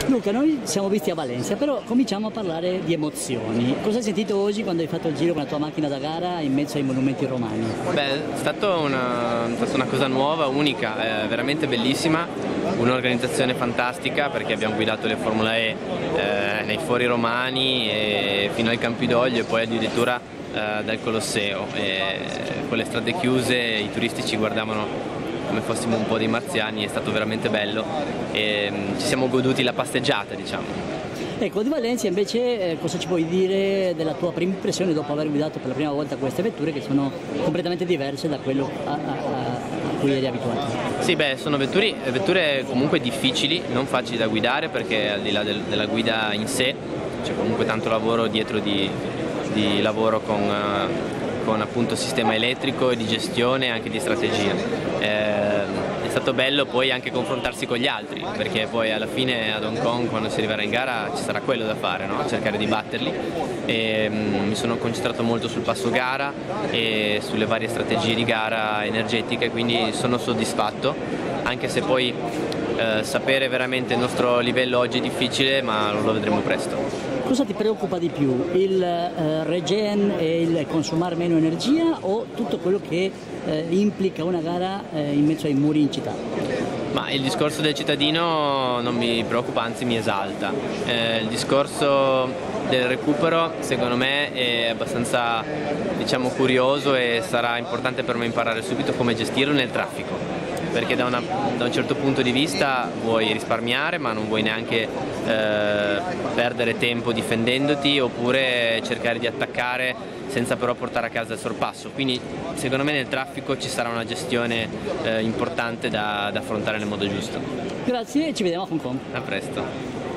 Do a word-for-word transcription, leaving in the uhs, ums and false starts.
Luca, noi siamo visti a Valencia, però cominciamo a parlare di emozioni. Cosa hai sentito oggi quando hai fatto il giro con la tua macchina da gara in mezzo ai monumenti romani? Beh, è stata una, è stata una cosa nuova, unica, eh, veramente bellissima, un'organizzazione fantastica perché abbiamo guidato le Formula E eh, nei fori romani e fino al Campidoglio e poi addirittura eh, dal Colosseo. E con le strade chiuse i turisti ci guardavano come fossimo un po' dei marziani, è stato veramente bello e mh, ci siamo goduti la passeggiata, diciamo. Ecco, di Valencia invece eh, cosa ci puoi dire della tua prima impressione dopo aver guidato per la prima volta queste vetture che sono completamente diverse da quello a, a, a cui eri abituato? Sì, beh, sono vetture, vetture comunque difficili, non facili da guidare perché al di là del, della guida in sé c'è comunque tanto lavoro dietro di, di lavoro con, uh, con appunto sistema elettrico e di gestione e anche di strategia. Eh, è stato bello poi anche confrontarsi con gli altri perché poi alla fine ad Hong Kong quando si arriverà in gara ci sarà quello da fare, no? Cercare di batterli e um, mi sono concentrato molto sul passo gara e sulle varie strategie di gara energetiche, quindi sono soddisfatto anche se poi eh, sapere veramente il nostro livello oggi è difficile, ma lo vedremo presto. Cosa ti preoccupa di più, il eh, regen e il consumare meno energia o tutto quello che eh, implica una gara eh, in mezzo ai muri in città? Ma il discorso del cittadino non mi preoccupa, anzi mi esalta. Eh, il discorso del recupero secondo me è abbastanza, diciamo, curioso e sarà importante per me imparare subito come gestirlo nel traffico. Perché da, una, da un certo punto di vista vuoi risparmiare ma non vuoi neanche eh, perdere tempo difendendoti oppure cercare di attaccare senza però portare a casa il sorpasso, quindi secondo me nel traffico ci sarà una gestione eh, importante da, da affrontare nel modo giusto. Grazie e ci vediamo a Hong Kong. A presto.